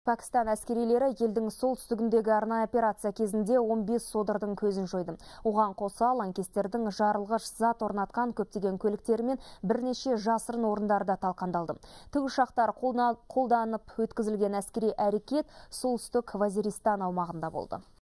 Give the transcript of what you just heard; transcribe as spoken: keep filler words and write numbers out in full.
Пәкістан әскерилері елдің солтүстігіндегі арнайы операция кезінде он бес содырдың көзін жойды. Оған қоса лаңкестердің жарылғыш зат орнатқан көптеген көліктері мен бірнеше жасырын орындарда талқандалды. Тікұшақтар қолданып өткізілген әскери әрекет солтүстік Вазиристан аумағында болды.